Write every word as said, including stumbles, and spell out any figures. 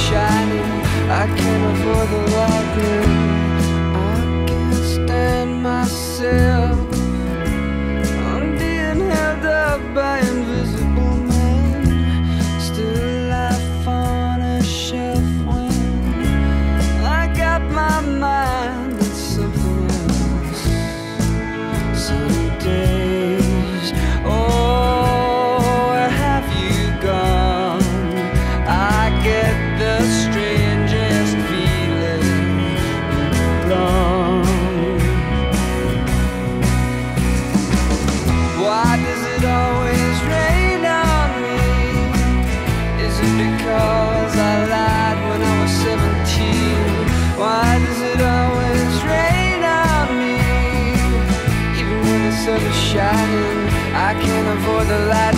shining, I can't avoid the light glare. I can't stand myself, I'm being held up by invisible men. Still life on a shelf when I got my mind on something else. Sunny days, oh, where have you gone? I get the strangest feeling alone. Why does it always rain on me? Is it because I lied when I was seventeen? Why does it always rain on me? Even when the sun is shining, I can't avoid the light